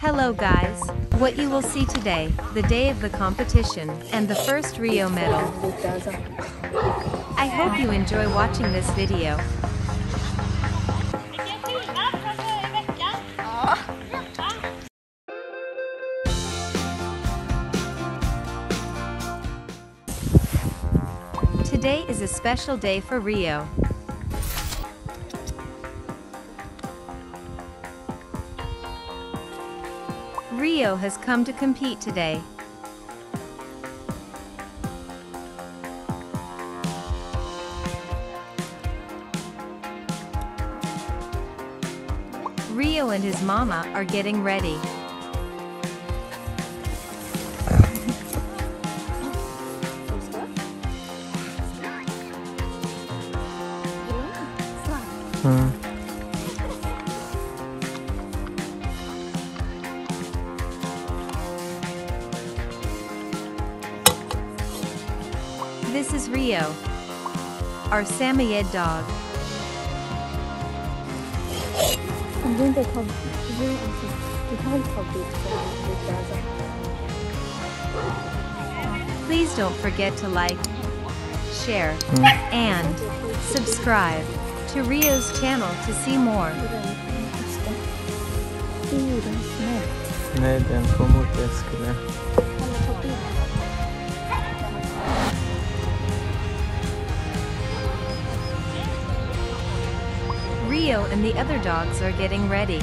Hello guys, what you will see today, the day of the competition, and the first Rio medal. I hope you enjoy watching this video. Today is a special day for Rio. Rio has come to compete today. Rio and his mama are getting ready. This is Rio, our Samoyed dog. Please don't forget to like, share, and subscribe to Rio's channel to see more. Nej, den kom mot det skulle. Rio and the other dogs are getting ready.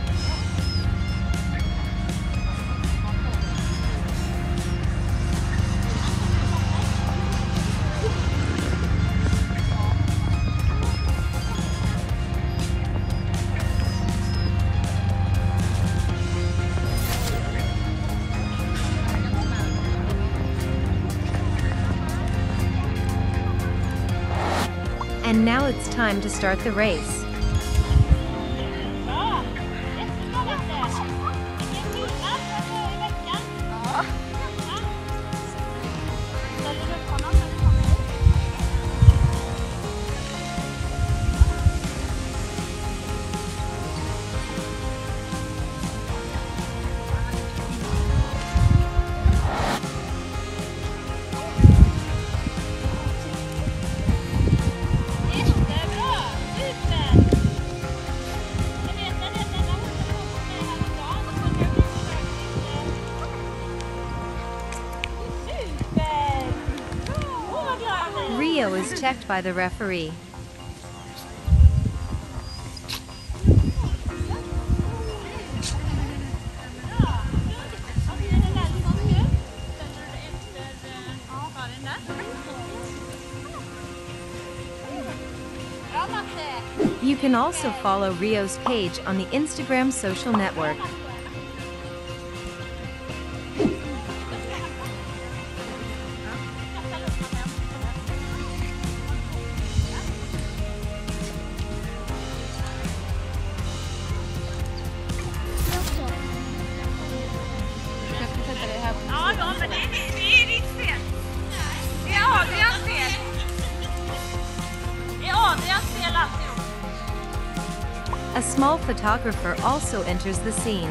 And now it's time to start the race. Rio is checked by the referee. You can also follow Rio's page on the Instagram social network. A small photographer also enters the scene.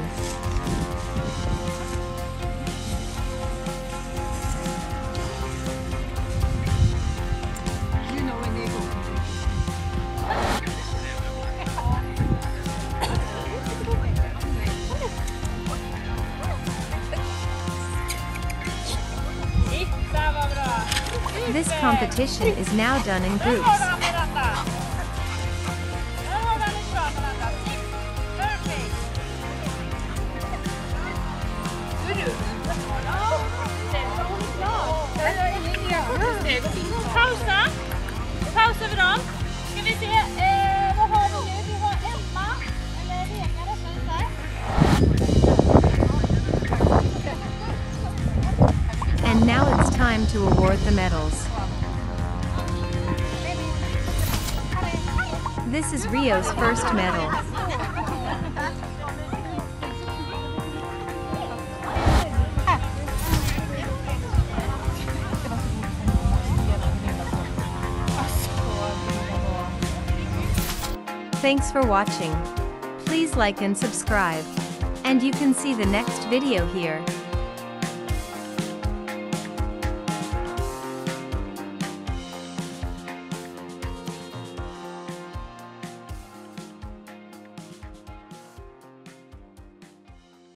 This competition is now done in groups. Pausa över dem. Ska vi se, vad har vi nu? Vi har Emma, eller Reka rättare sagt. And now it's time to award the medals. This is Rio's first medal. Thanks for watching. Please like and subscribe. And you can see the next video here.